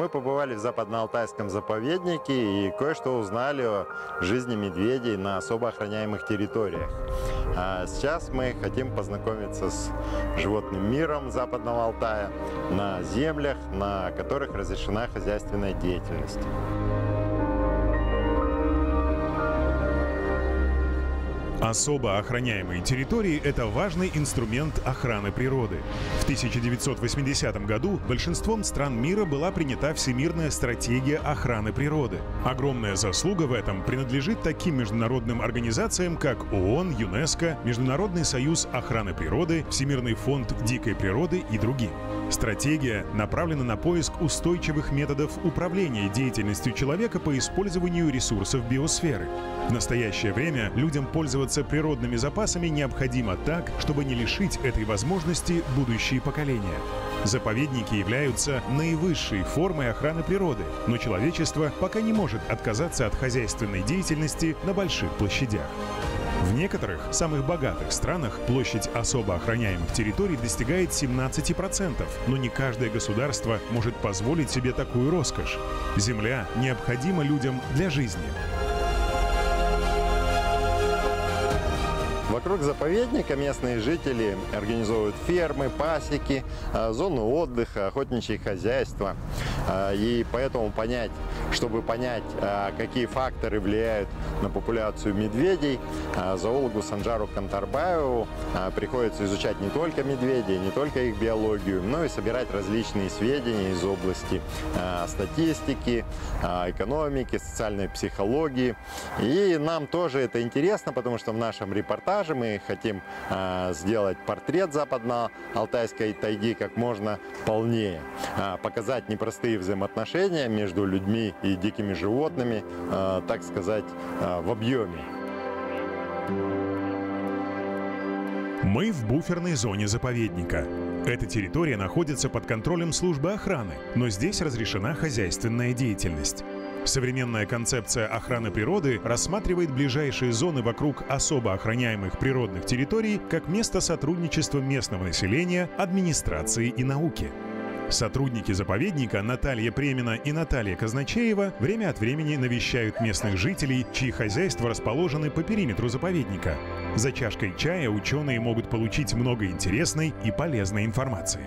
Мы побывали в Западно-Алтайском заповеднике и кое-что узнали о жизни медведей на особо охраняемых территориях. А сейчас мы хотим познакомиться с животным миром Западного Алтая на землях, на которых разрешена хозяйственная деятельность. Особо охраняемые территории – это важный инструмент охраны природы. В 1980 году большинством стран мира была принята Всемирная стратегия охраны природы. Огромная заслуга в этом принадлежит таким международным организациям, как ООН, ЮНЕСКО, Международный союз охраны природы, Всемирный фонд дикой природы и другим. Стратегия направлена на поиск устойчивых методов управления деятельностью человека по использованию ресурсов биосферы. В настоящее время людям пользоваться природными запасами необходимо так, чтобы не лишить этой возможности будущие поколения. Заповедники являются наивысшей формой охраны природы, но человечество пока не может отказаться от хозяйственной деятельности на больших площадях. В некоторых, самых богатых странах площадь особо охраняемых территорий достигает 17%, но не каждое государство может позволить себе такую роскошь. Земля необходима людям для жизни. Вокруг заповедника местные жители организовывают фермы, пасеки, зоны отдыха, охотничьи хозяйства. И поэтому чтобы понять, какие факторы влияют на популяцию медведей, зоологу Санжару Кантарбаеву приходится изучать не только медведей, не только их биологию, но и собирать различные сведения из области статистики, экономики, социальной психологии. И нам тоже это интересно, потому что в нашем репортаже мы хотим сделать портрет западно-алтайской тайги как можно полнее, показать непростые взаимоотношения между людьми и дикими животными, так сказать, в объеме. Мы в буферной зоне заповедника. Эта территория находится под контролем службы охраны, но здесь разрешена хозяйственная деятельность. Современная концепция охраны природы рассматривает ближайшие зоны вокруг особо охраняемых природных территорий как место сотрудничества местного населения, администрации и науки. Сотрудники заповедника Наталья Премина и Наталья Казначеева время от времени навещают местных жителей, чьи хозяйства расположены по периметру заповедника. За чашкой чая ученые могут получить много интересной и полезной информации.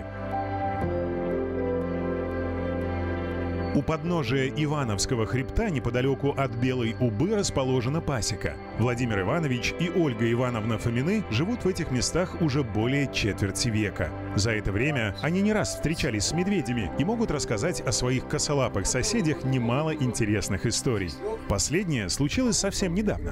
У подножия Ивановского хребта неподалеку от Белой Убы расположена пасека. Владимир Иванович и Ольга Ивановна Фомины живут в этих местах уже более четверти века. За это время они не раз встречались с медведями и могут рассказать о своих косолапых соседях немало интересных историй. Последнее случилось совсем недавно.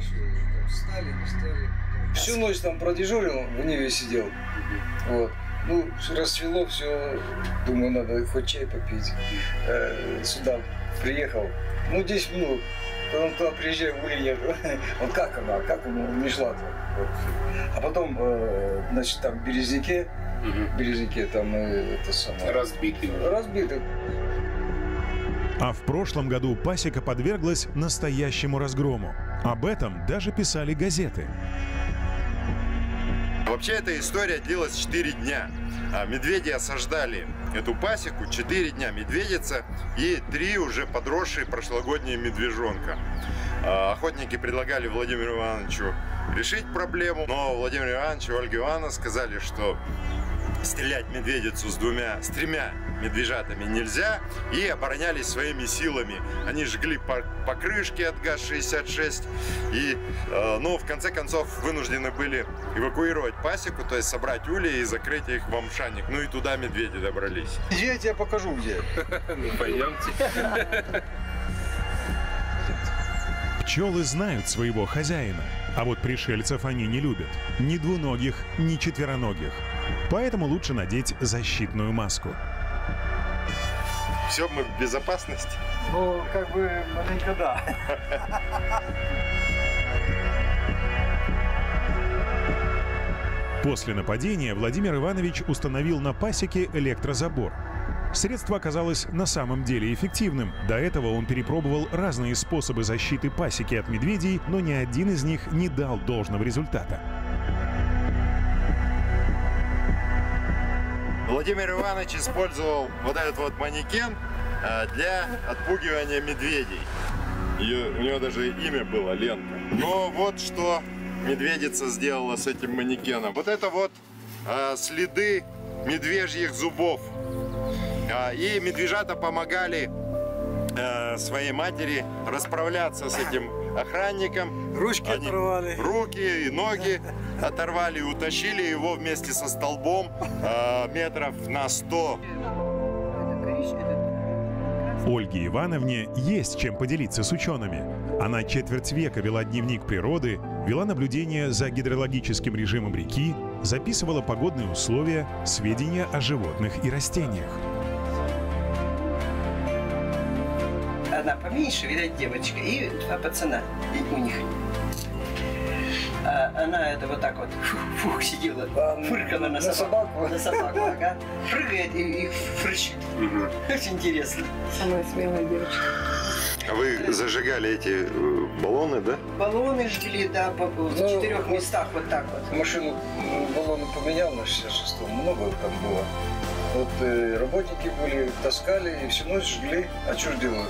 Всю ночь там продежурил, в Ниве сидел. Вот. Ну, расцвело все, думаю, надо хоть чай попить. Сюда приехал, 10 минут. Потом туда приезжаю, Ули нет. Он как она не шла-то. Вот. А потом, значит, там в Березняке там это самое... Разбитый. А в прошлом году пасека подверглась настоящему разгрому. Об этом даже писали газеты. Вообще эта история длилась 4 дня. Медведи осаждали эту пасеку 4 дня, медведица и 3 уже подросшие прошлогодние медвежонка. Охотники предлагали Владимиру Ивановичу решить проблему, но Владимир Иванович и Ольга Ивановна сказали, что стрелять медведицу с 3 медвежатами нельзя, и оборонялись своими силами. Они жгли покрышки от ГАЗ-66 и, в конце концов, вынуждены были эвакуировать пасеку, то есть собрать ульи и закрыть их в амшаник. Ну и туда медведи добрались. Я тебе покажу, где. Ну, пойдемте. Пчелы знают своего хозяина, а вот пришельцев они не любят. Ни двуногих, ни четвероногих. Поэтому лучше надеть защитную маску. Все, мы в безопасности? Ну, маленько да. После нападения Владимир Иванович установил на пасеке электрозабор. Средство оказалось на самом деле эффективным. До этого он перепробовал разные способы защиты пасеки от медведей, но ни один из них не дал должного результата. Владимир Иванович использовал вот этот вот манекен для отпугивания медведей. У нее даже имя было Ленка. Но вот что медведица сделала с этим манекеном. Вот это вот следы медвежьих зубов. И медвежата помогали своей матери расправляться с этим охранником. Ручки оторвали. Руки и ноги оторвали и утащили его вместе со столбом метров на 100. Ольге Ивановне есть чем поделиться с учеными. Она четверть века вела дневник природы, вела наблюдение за гидрологическим режимом реки, записывала погодные условия, сведения о животных и растениях. Она поменьше, видать, девочка, и два пацана у них. Она это вот так вот фух, сидела, фыркала на собаку. На собаку, ага. Прыгает и фрычит. Очень интересно. Самая смелая девочка. А вы зажигали эти баллоны, да? Баллоны жгли, да, в 4 местах вот так вот. Машину баллоны поменял на 66-м, много их там было. Вот работники были, таскали и всю ночь жгли. А что ж делают?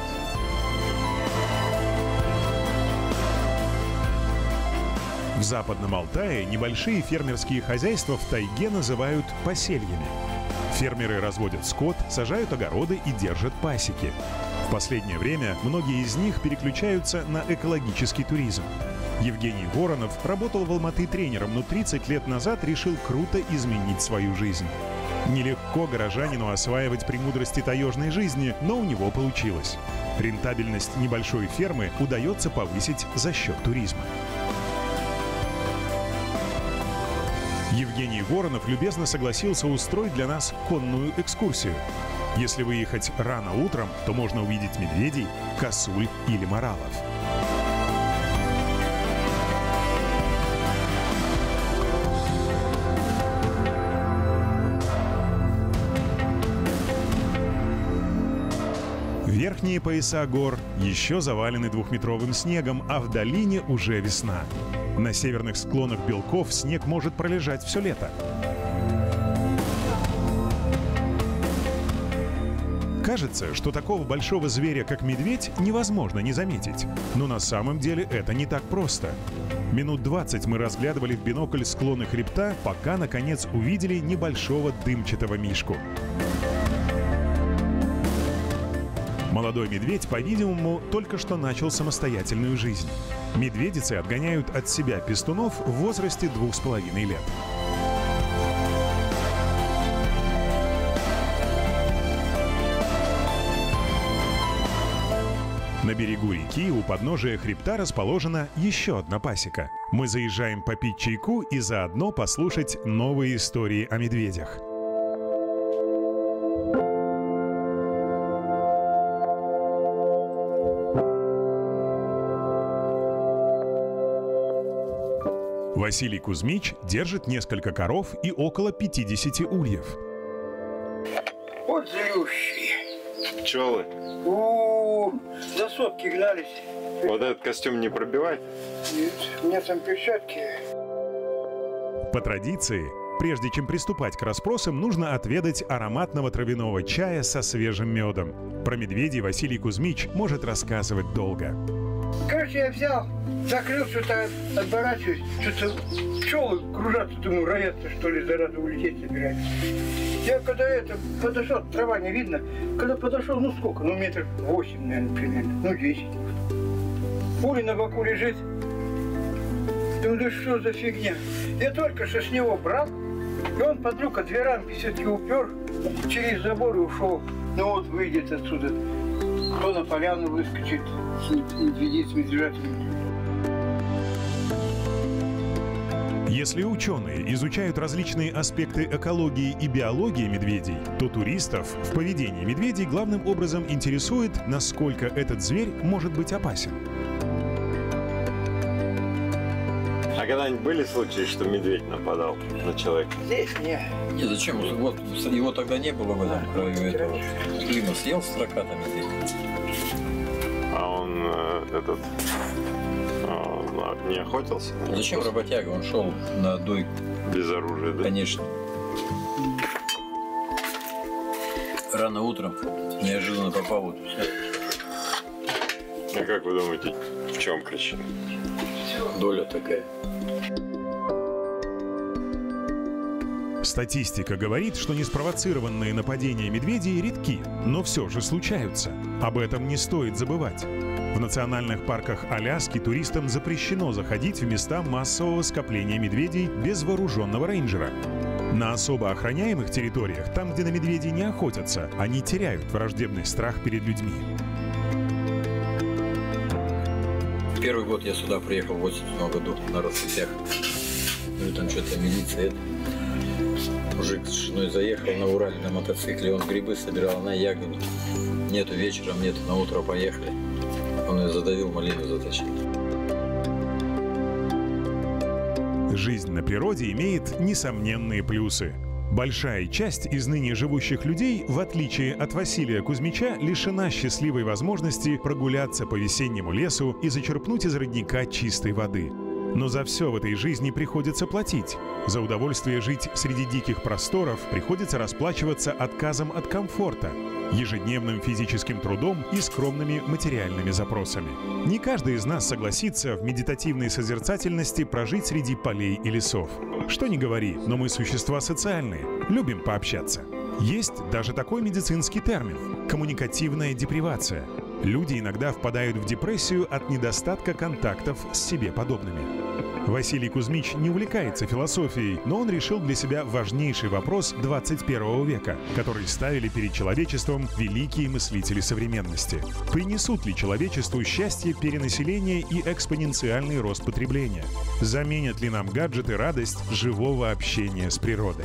В Западном Алтае небольшие фермерские хозяйства в тайге называют посельями. Фермеры разводят скот, сажают огороды и держат пасеки. В последнее время многие из них переключаются на экологический туризм. Евгений Воронов работал в Алматы тренером, но 30 лет назад решил круто изменить свою жизнь. Нелегко горожанину осваивать премудрости таежной жизни, но у него получилось. Рентабельность небольшой фермы удается повысить за счет туризма. Евгений Воронов любезно согласился устроить для нас конную экскурсию. Если выехать рано утром, то можно увидеть медведей, косуль или моралов. Верхние пояса гор еще завалены двухметровым снегом, а в долине уже весна. На северных склонах Белков снег может пролежать все лето. Кажется, что такого большого зверя, как медведь, невозможно не заметить. Но на самом деле это не так просто. Минут 20 мы разглядывали в бинокль склоны хребта, пока, наконец, увидели небольшого дымчатого мишку. Молодой медведь, по-видимому, только что начал самостоятельную жизнь. Медведицы отгоняют от себя пестунов в возрасте 2,5 лет. На берегу реки у подножия хребта расположена еще одна пасека. Мы заезжаем попить чайку и заодно послушать новые истории о медведях. Василий Кузьмич держит несколько коров и около 50 ульев. Вот злющие. Пчелы. За сотки гнались. Вот этот костюм не пробивает? Нет, у меня там перчатки. По традиции, прежде чем приступать к расспросам, нужно отведать ароматного травяного чая со свежим медом. Про медведей Василий Кузьмич может рассказывать долго. Короче, я взял, закрыл, что-то отворачиваюсь, что-то пчелы кружатся, думаю, роятся, что ли, зараза улететь собираются. Я когда подошел, трава не видно, когда подошел, ну сколько, ну метров 8, наверное, примерно, ну 10. Пуля на боку лежит. Думаю, да что за фигня? Я только что с него брал, и он под руку 2 рамки все-таки упер, через забор и ушел. Ну вот выйдет отсюда, кто на поляну выскочит, медведей с медвежатами. Если ученые изучают различные аспекты экологии и биологии медведей, то туристов в поведении медведей главным образом интересует, насколько этот зверь может быть опасен. А когда-нибудь были случаи, что медведь нападал на человека? Здесь нет. Не, зачем? Вот его тогда не было в этом краю этого. Клима съел строка там медведь. А он не охотился? Зачем работяга? Он шел на дойку. Без оружия, да? Конечно. Рано утром неожиданно попал вот сюда. А как вы думаете, в чем причина? Доля такая. Статистика говорит, что неспровоцированные нападения медведей редки, но все же случаются. Об этом не стоит забывать. В национальных парках Аляски туристам запрещено заходить в места массового скопления медведей без вооруженного рейнджера. На особо охраняемых территориях, там, где на медведей не охотятся, они теряют враждебный страх перед людьми. Первый год я сюда приехал в 87 году на рассветях. Ну, там что-то милиция. Мужик с женой заехал на Урале на мотоцикле, он грибы собирал на ягоду. Нету вечером, нету, на утро поехали. Он ее задавил, малину заточил. Жизнь на природе имеет несомненные плюсы. Большая часть из ныне живущих людей, в отличие от Василия Кузьмича, лишена счастливой возможности прогуляться по весеннему лесу и зачерпнуть из родника чистой воды. Но за все в этой жизни приходится платить. За удовольствие жить среди диких просторов приходится расплачиваться отказом от комфорта, ежедневным физическим трудом и скромными материальными запросами. Не каждый из нас согласится в медитативной созерцательности прожить среди полей и лесов. Что ни говори, но мы существа социальные, любим пообщаться. Есть даже такой медицинский термин – коммуникативная депривация. Люди иногда впадают в депрессию от недостатка контактов с себе подобными. Василий Кузьмич не увлекается философией, но он решил для себя важнейший вопрос 21 века, который ставили перед человечеством великие мыслители современности. Принесут ли человечеству счастье перенаселение и экспоненциальный рост потребления? Заменят ли нам гаджеты радость живого общения с природой?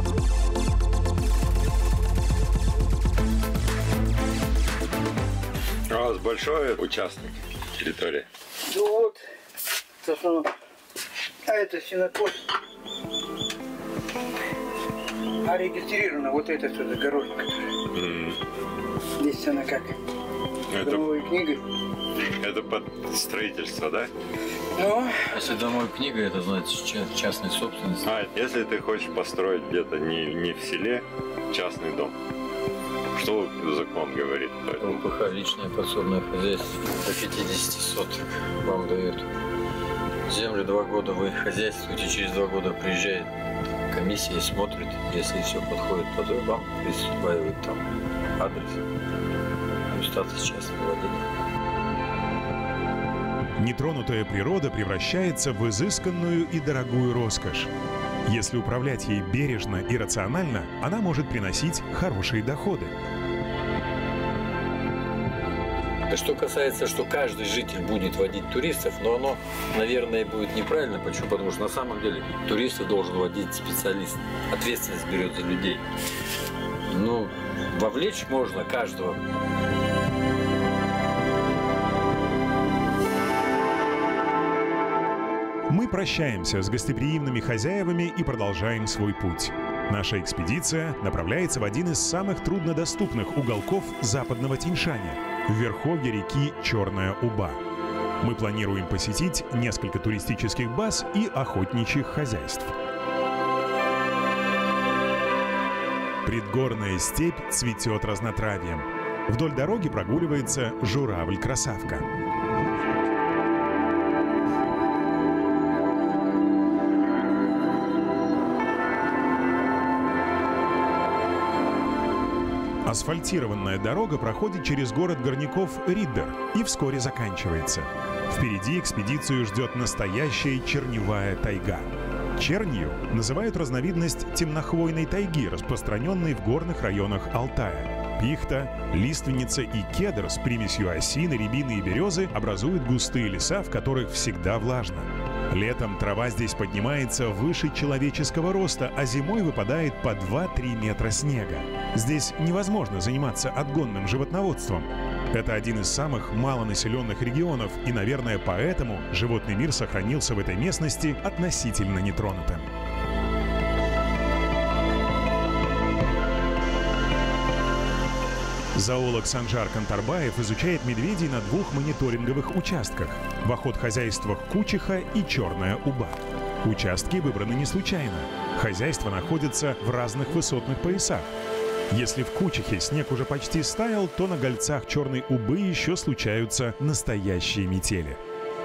У вас большой участок территории? Ну вот, в основном. А это сенокос. А регистрирована вот эта что загородка. Здесь она как? Домовой книгой. Это под строительство, да? Ну. Если домовой книга, это значит частная собственность. А если ты хочешь построить где-то не в селе частный дом? Что закон говорит? ЛПХ, личное подсобное хозяйство, до 50 соток вам дают. Землю 2 года вы хозяйствуете, через 2 года приезжает комиссия и смотрит, если все подходит под вам, присваивает там адрес, статус частного владения. Нетронутая природа превращается в изысканную и дорогую роскошь. Если управлять ей бережно и рационально, она может приносить хорошие доходы. Что касается, что каждый житель будет водить туристов, но оно, наверное, будет неправильно. Почему? Потому что на самом деле туристов должен водить специалист. Ответственность берет за людей. Ну, вовлечь можно каждого. Мы прощаемся с гостеприимными хозяевами и продолжаем свой путь. Наша экспедиция направляется в один из самых труднодоступных уголков западного Тяньшаня – в верховье реки Черная Уба. Мы планируем посетить несколько туристических баз и охотничьих хозяйств. Предгорная степь цветет разнотравьем. Вдоль дороги прогуливается журавль-красавка. Асфальтированная дорога проходит через город горняков Риддер и вскоре заканчивается. Впереди экспедицию ждет настоящая черневая тайга. Чернью называют разновидность темнохвойной тайги, распространенной в горных районах Алтая. Пихта, лиственница и кедр с примесью осины, рябины и березы образуют густые леса, в которых всегда влажно. Летом трава здесь поднимается выше человеческого роста, а зимой выпадает по 2-3 метра снега. Здесь невозможно заниматься отгонным животноводством. Это один из самых малонаселенных регионов, и, наверное, поэтому животный мир сохранился в этой местности относительно нетронутым. Зоолог Санжар Кантарбаев изучает медведей на 2 мониторинговых участках – в охотхозяйствах Кучиха и Черная Уба. Участки выбраны не случайно. Хозяйства находятся в разных высотных поясах. Если в Кучихе снег уже почти стаял, то на Гольцах Черной Убы еще случаются настоящие метели.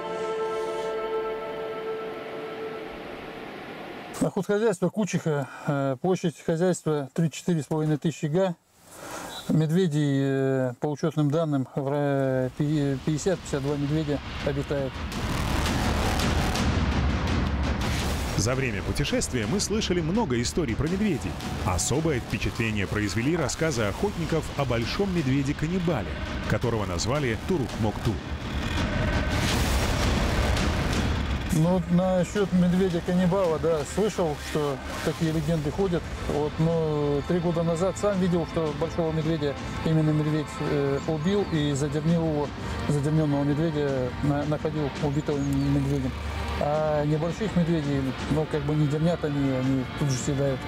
На хозяйство Кучиха, площадь хозяйства 3-4,5 тысячи га. Медведей, по учетным данным, 50-52 медведя обитают. За время путешествия мы слышали много историй про медведей. Особое впечатление произвели рассказы охотников о большом медведе-каннибале, которого назвали Турук-Мокту. Ну, насчет медведя-каннибала, да, слышал, что такие легенды ходят. Вот, но 3 года назад сам видел, что большого медведя именно медведь убил и задернил его, задерненного медведя находил убитым медведем. А небольших медведей, ну, как бы не дернят они тут же съедают.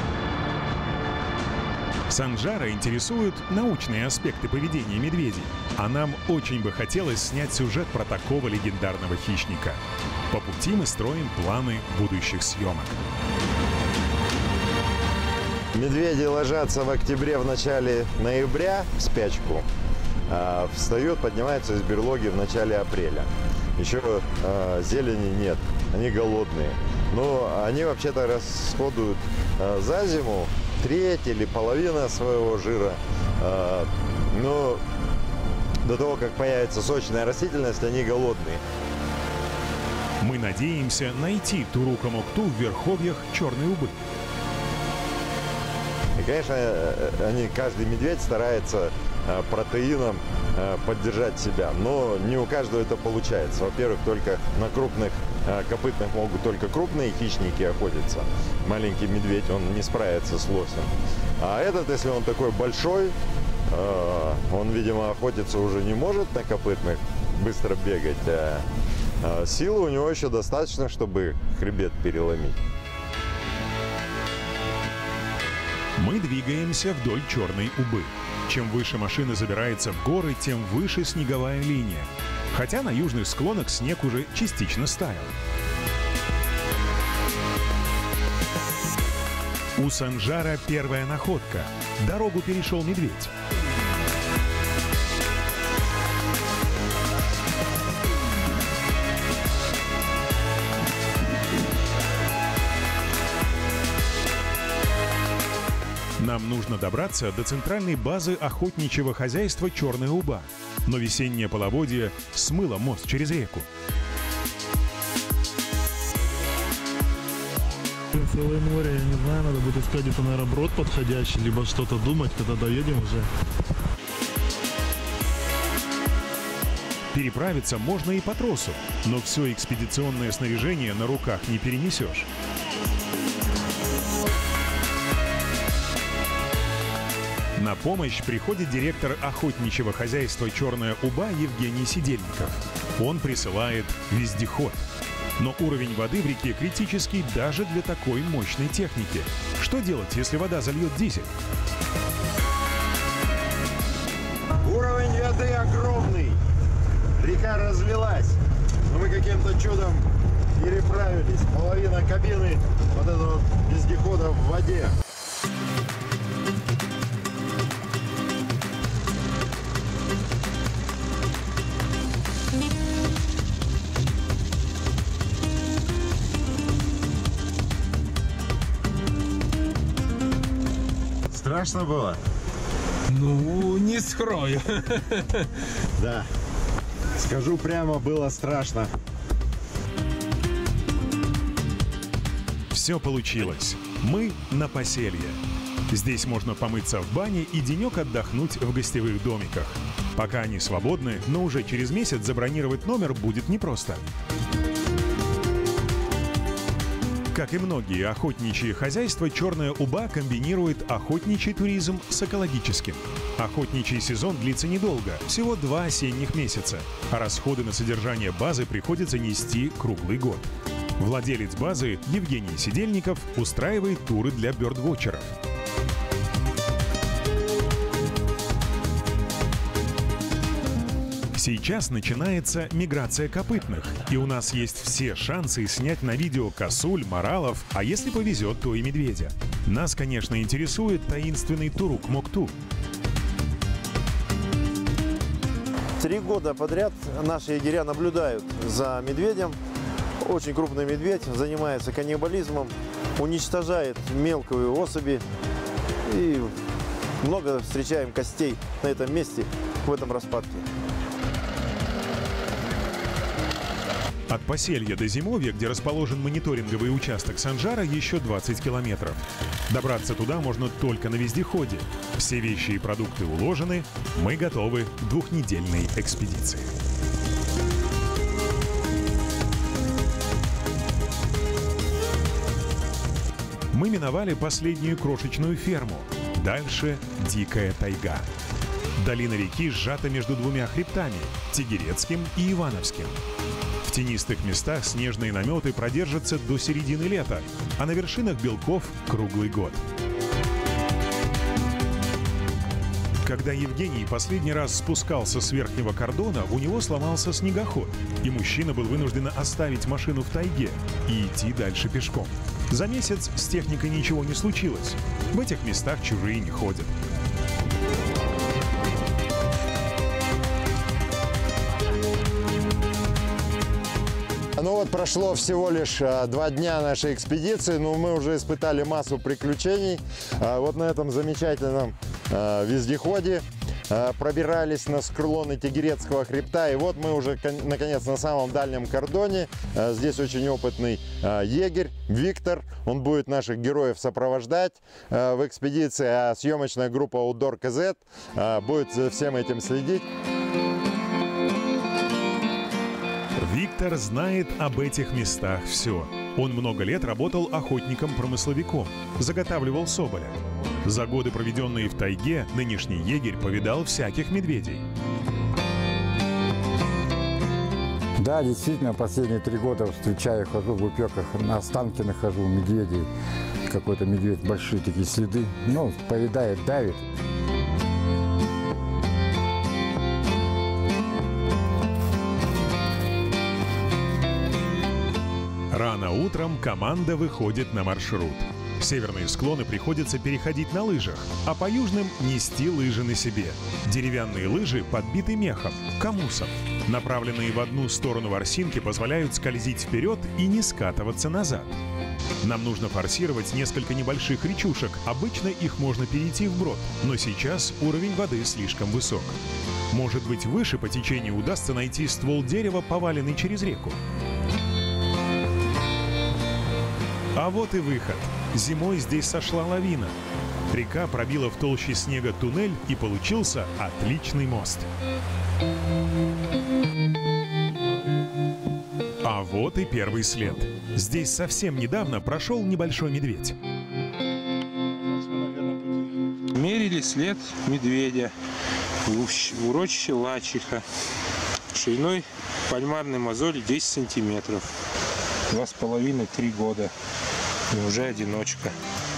Санжара интересуют научные аспекты поведения медведей. А нам очень бы хотелось снять сюжет про такого легендарного хищника. По пути мы строим планы будущих съемок. Медведи ложатся в октябре, в начале ноября в спячку. Встают, поднимаются из берлоги в начале апреля. Еще зелени нет, они голодные. Но они вообще-то расходуют за зиму треть или половина своего жира. Но до того, как появится сочная растительность, они голодные. Мы надеемся найти Турука-Мокту в верховьях Черной Убы. И, конечно, каждый медведь старается протеином поддержать себя, но не у каждого это получается. Во-первых, только на крупных копытных могут только крупные хищники охотиться. Маленький медведь, он не справится с лосем. А этот, если он такой большой, он, видимо, охотиться уже не может на копытных, быстро бегать, а силы у него еще достаточно, чтобы хребет переломить. Мы двигаемся вдоль Черной Убы. Чем выше машина забирается в горы, тем выше снеговая линия. Хотя на южных склонах снег уже частично стаял. У Санжара первая находка. Дорогу перешел медведь. Нам нужно добраться до центральной базы охотничьего хозяйства «Черная Уба». Но весеннее половодье смыло мост через реку. Целое море, я не знаю, надо будет искать где-то, наверное, брод подходящий, либо что-то думать, когда доедем уже. Переправиться можно и по тросу, но все экспедиционное снаряжение на руках не перенесешь. На помощь приходит директор охотничьего хозяйства «Черная Уба» Евгений Сидельников. Он присылает вездеход. Но уровень воды в реке критический даже для такой мощной техники. Что делать, если вода зальет дизель? Уровень воды огромный. Река разлилась. Но мы каким-то чудом переправились. Половина кабины вот этого вездехода в воде. Страшно было? Ну, не скрою. Да. Скажу прямо, было страшно. Все получилось. Мы на Поселье. Здесь можно помыться в бане и денек отдохнуть в гостевых домиках. Пока они свободны, но уже через месяц забронировать номер будет непросто. Как и многие охотничьи хозяйства, «Черная Уба» комбинирует охотничий туризм с экологическим. Охотничий сезон длится недолго, всего 2 осенних месяца, а расходы на содержание базы приходится нести круглый год. Владелец базы Евгений Сидельников устраивает туры для бёрдвотчеров. Сейчас начинается миграция копытных, и у нас есть все шансы снять на видео косуль, моралов, а если повезет, то и медведя. Нас, конечно, интересует таинственный Турук-Мокту. 3 года подряд наши егеря наблюдают за медведем. Очень крупный медведь, занимается каннибализмом, уничтожает мелкие особи. И много встречаем костей на этом месте, в этом распадке. От Поселья до Зимовья, где расположен мониторинговый участок Санжара, еще 20 километров. Добраться туда можно только на вездеходе. Все вещи и продукты уложены. Мы готовы к 2-недельной экспедиции. Мы миновали последнюю крошечную ферму. Дальше дикая тайга. Долина реки сжата между 2 хребтами – Тегерецким и Ивановским. В тенистых местах снежные наметы продержатся до середины лета, а на вершинах Белков – круглый год. Когда Евгений последний раз спускался с верхнего кордона, у него сломался снегоход, и мужчина был вынужден оставить машину в тайге и идти дальше пешком. За месяц с техникой ничего не случилось. В этих местах чужие не ходят. Ну вот прошло всего лишь 2 дня нашей экспедиции, но мы уже испытали массу приключений. Вот на этом замечательном вездеходе пробирались на склоны Тегерецкого хребта. И вот мы уже, наконец, на самом дальнем кордоне. Здесь очень опытный егерь Виктор. Он будет наших героев сопровождать в экспедиции, а съемочная группа Outdoor KZ будет за всем этим следить. Виктор знает об этих местах все. Он много лет работал охотником-промысловиком, заготавливал соболя. За годы, проведенные в тайге, нынешний егерь повидал всяких медведей. Да, действительно, последние 3 года встречаю, хожу в упеках, на останки нахожу медведей. Какой-то медведь, большие такие следы. Ну, поедает, давит. Рано утром команда выходит на маршрут. Северные склоны приходится переходить на лыжах, а по южным нести лыжи на себе. Деревянные лыжи подбиты мехом, камусом. Направленные в одну сторону ворсинки позволяют скользить вперед и не скатываться назад. Нам нужно форсировать несколько небольших речушек. Обычно их можно перейти вброд, но сейчас уровень воды слишком высок. Может быть, выше по течению удастся найти ствол дерева, поваленный через реку. А вот и выход. Зимой здесь сошла лавина. Река пробила в толще снега туннель, и получился отличный мост. А вот и первый след. Здесь совсем недавно прошел небольшой медведь. Мерили след медведя в урочище Лачиха. Шириной пальмарной мозоли 10 сантиметров. 2,5-3 года. И уже одиночка.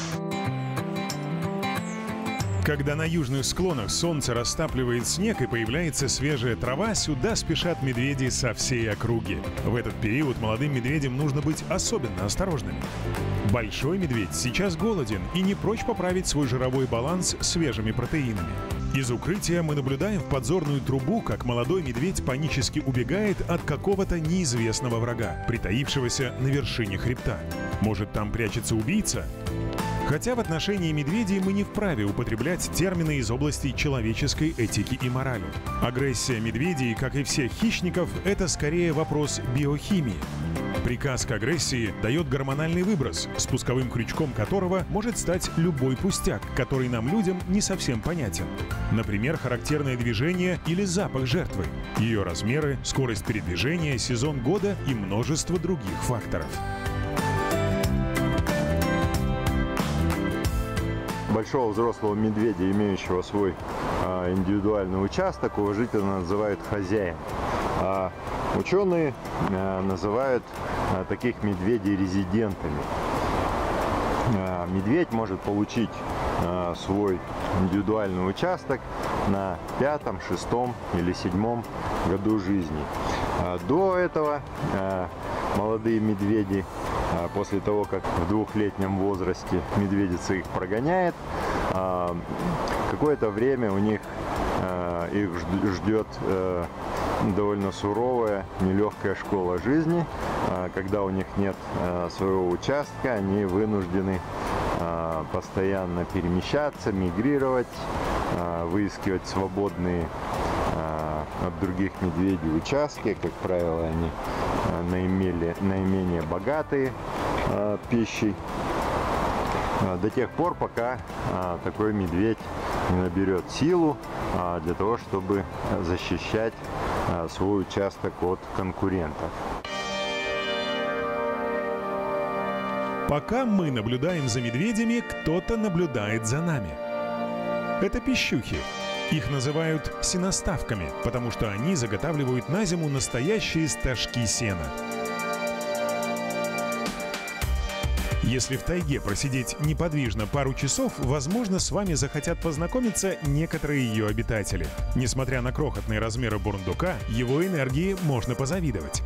Когда на южных склонах солнце растапливает снег и появляется свежая трава, сюда спешат медведи со всей округи. В этот период молодым медведям нужно быть особенно осторожными. Большой медведь сейчас голоден и не прочь поправить свой жировой баланс свежими протеинами. Из укрытия мы наблюдаем в подзорную трубу, как молодой медведь панически убегает от какого-то неизвестного врага, притаившегося на вершине хребта. Может, там прячется убийца? Хотя в отношении медведей мы не вправе употреблять термины из области человеческой этики и морали. Агрессия медведей, как и всех хищников, это скорее вопрос биохимии. Приказ к агрессии дает гормональный выброс, спусковым крючком которого может стать любой пустяк, который нам, людям, не совсем понятен. Например, характерное движение или запах жертвы, ее размеры, скорость передвижения, сезон года и множество других факторов. Большого взрослого медведя, имеющего свой индивидуальный участок, уважительно называют хозяин. А ученые называют таких медведей резидентами. Медведь может получить свой индивидуальный участок на 5-м, 6-м или 7-м году жизни. До этого молодые медведи, после того, как в 2-летнем возрасте медведица их прогоняет, какое-то время у них их ждет довольно суровая, нелегкая школа жизни. Когда у них нет своего участка, они вынуждены постоянно перемещаться, мигрировать, выискивать свободные от других медведей участки. Как правило, они наименее богатые пищей. До тех пор, пока такой медведь не наберет силу для того, чтобы защищать свой участок от конкурентов. Пока мы наблюдаем за медведями, кто-то наблюдает за нами. Это пищухи. Их называют сеноставками, потому что они заготавливают на зиму настоящие стожки сена. Если в тайге просидеть неподвижно пару часов, возможно, с вами захотят познакомиться некоторые ее обитатели. Несмотря на крохотные размеры бурундука, его энергии можно позавидовать.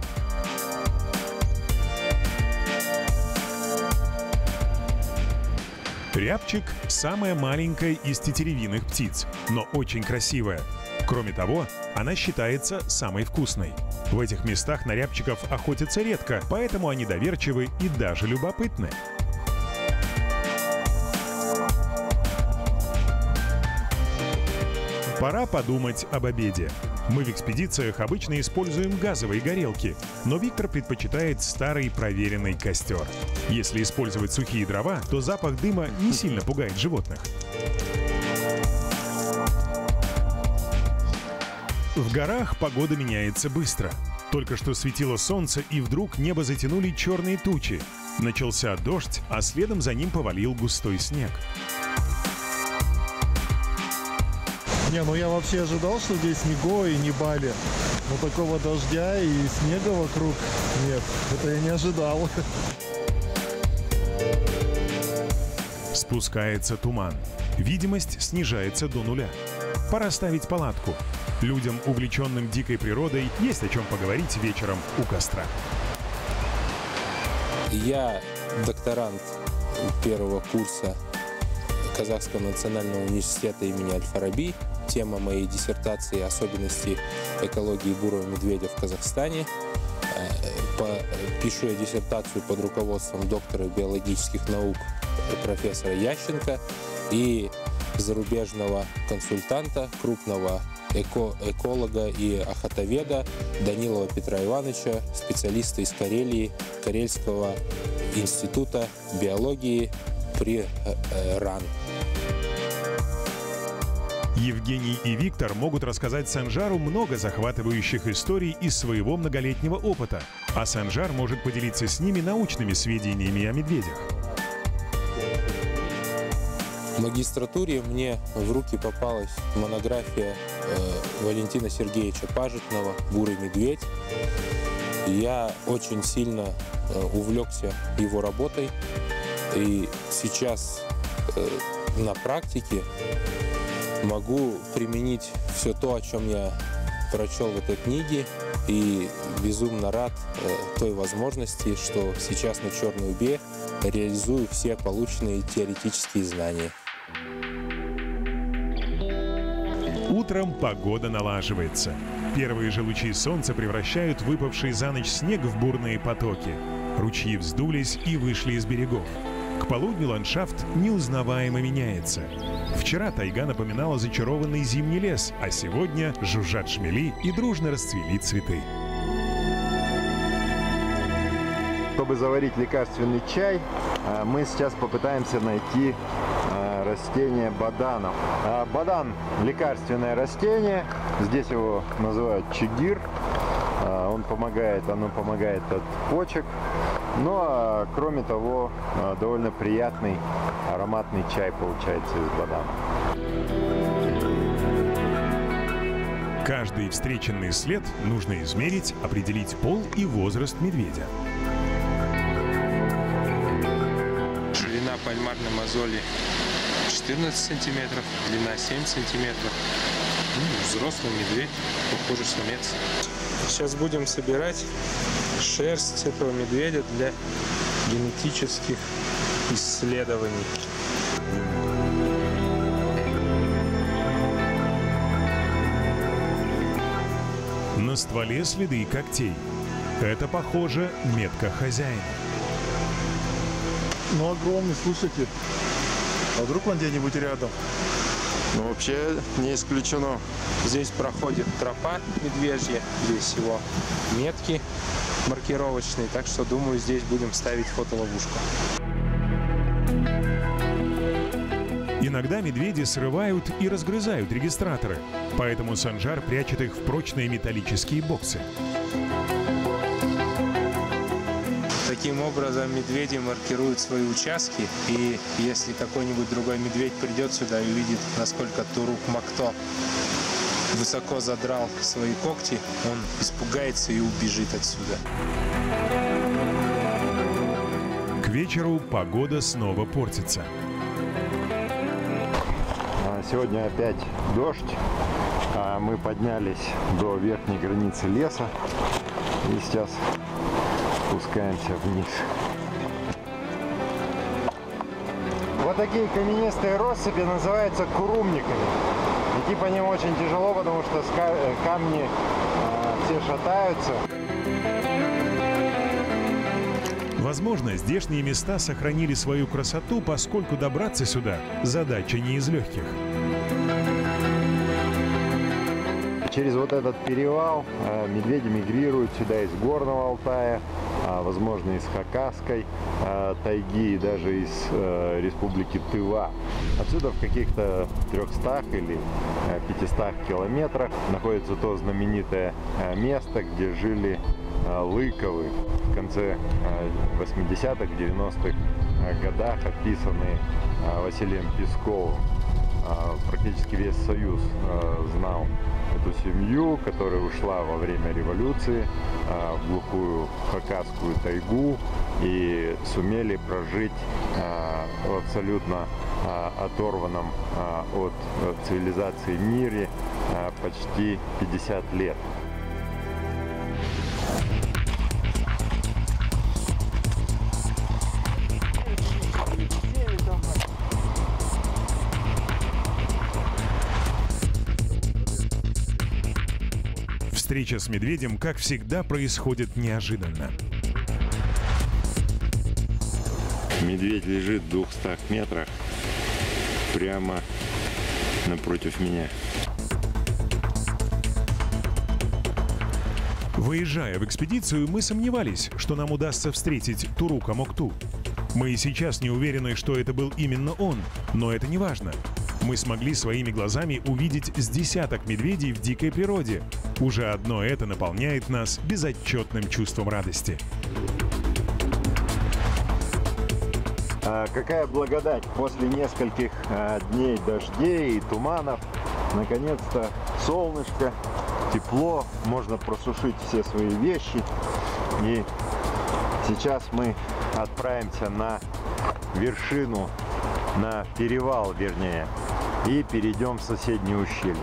Рябчик – самая маленькая из тетеревиных птиц, но очень красивая. Кроме того, она считается самой вкусной. В этих местах на рябчиков охотятся редко, поэтому они доверчивы и даже любопытны. Пора подумать об обеде. Мы в экспедициях обычно используем газовые горелки, но Виктор предпочитает старый проверенный костер. Если использовать сухие дрова, то запах дыма не сильно пугает животных. В горах погода меняется быстро. Только что светило солнце, и вдруг небо затянули черные тучи. Начался дождь, а следом за ним повалил густой снег. Не, ну я вообще ожидал, что здесь не Гоа и не Бали. Но такого дождя и снега вокруг нет. Это я не ожидал. Спускается туман. Видимость снижается до нуля. Пора ставить палатку. Людям, увлеченным дикой природой, есть о чем поговорить вечером у костра. Я докторант первого курса Казахского национального университета имени Аль-Фараби. Тема моей диссертации – особенности экологии бурого медведя в Казахстане. Пишу я диссертацию под руководством доктора биологических наук профессора Ященко и зарубежного консультанта, крупного эколога и охотоведа Данилова Петра Ивановича, специалиста из Карелии, Карельского института биологии при РАН. Евгений и Виктор могут рассказать Санжару много захватывающих историй из своего многолетнего опыта, а Санжар может поделиться с ними научными сведениями о медведях. В магистратуре мне в руки попалась монография Валентина Сергеевича Пажетного «Бурый медведь». Я очень сильно увлекся его работой, и сейчас на практике могу применить все то, о чем я прочел в этой книге, и безумно рад той возможности, что сейчас на Черной Убе реализую все полученные теоретические знания. Утром погода налаживается. Первые же лучи солнца превращают выпавший за ночь снег в бурные потоки. Ручьи вздулись и вышли из берегов. К полудню ландшафт неузнаваемо меняется. Вчера тайга напоминала зачарованный зимний лес, а сегодня жужжат шмели и дружно расцвели цветы. Чтобы заварить лекарственный чай, мы сейчас попытаемся найти растение бадана. Бадан – лекарственное растение, здесь его называют чигир. Оно помогает от почек. Ну а кроме того, довольно приятный ароматный чай получается из бадана. Каждый встреченный след нужно измерить, определить пол и возраст медведя. Длина пальмарной мозоли 14 сантиметров, длина 7 сантиметров. Взрослый медведь, похоже, самец. Сейчас будем собирать шерсть этого медведя для генетических исследований. На стволе следы когтей. Это, похоже, метка хозяина. Ну, огромный, слушайте. А вдруг он где-нибудь рядом? Ну, вообще не исключено. Здесь проходит тропа медвежья, здесь его метки маркировочные, так что, думаю, здесь будем ставить фотоловушку. Иногда медведи срывают и разгрызают регистраторы, поэтому Санжар прячет их в прочные металлические боксы. Таким образом, медведи маркируют свои участки, и если какой-нибудь другой медведь придет сюда и увидит, насколько Турук Макто высоко задрал свои когти, он испугается и убежит отсюда. К вечеру погода снова портится. Сегодня опять дождь. Мы поднялись до верхней границы леса и сейчас спускаемся вниз. Вот такие каменистые россыпи называются курумниками. Идти по ним очень тяжело, потому что камни все шатаются. Возможно, здешние места сохранили свою красоту, поскольку добраться сюда – задача не из легких. Через вот этот перевал медведи мигрируют сюда из Горного Алтая, возможно, из Хакасской тайги и даже из республики Тыва. Отсюда в каких-то 300 или 500 километрах находится то знаменитое место, где жили Лыковы в конце 80-х, 90-х годах, описанные Василием Песковым. Практически весь Союз знал эту семью, которая ушла во время революции в глухую Хакасскую тайгу и сумели прожить в абсолютно оторванном от цивилизации мире почти 50 лет. Встреча с медведем, как всегда, происходит неожиданно. Медведь лежит в 200 метрах прямо напротив меня. Выезжая в экспедицию, мы сомневались, что нам удастся встретить Турука Мокту. Мы и сейчас не уверены, что это был именно он, но это не важно. Мы смогли своими глазами увидеть с десяток медведей в дикой природе. Уже одно это наполняет нас безотчетным чувством радости. Какая благодать! После нескольких дней дождей и туманов, наконец-то солнышко, тепло, можно просушить все свои вещи. И сейчас мы отправимся на вершину, на перевал, вернее, и перейдем в соседнее ущелье.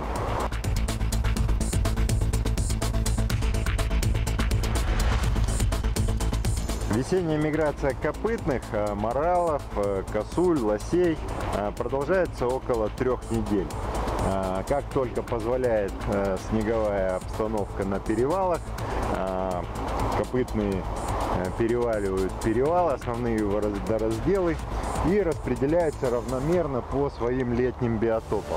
Весенняя миграция копытных, моралов, косуль, лосей продолжается около 3 недель. Как только позволяет снеговая обстановка на перевалах, копытные переваливают перевал, основные водоразделы, и распределяются равномерно по своим летним биотопам.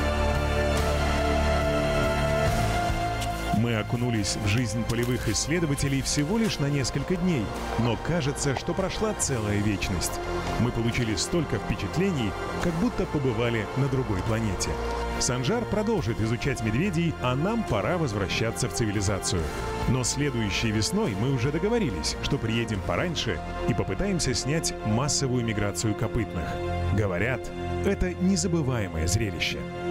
Мы окунулись в жизнь полевых исследователей всего лишь на несколько дней, но кажется, что прошла целая вечность. Мы получили столько впечатлений, как будто побывали на другой планете. Санжар продолжит изучать медведей, а нам пора возвращаться в цивилизацию. Но следующей весной мы уже договорились, что приедем пораньше и попытаемся снять массовую миграцию копытных. Говорят, это незабываемое зрелище.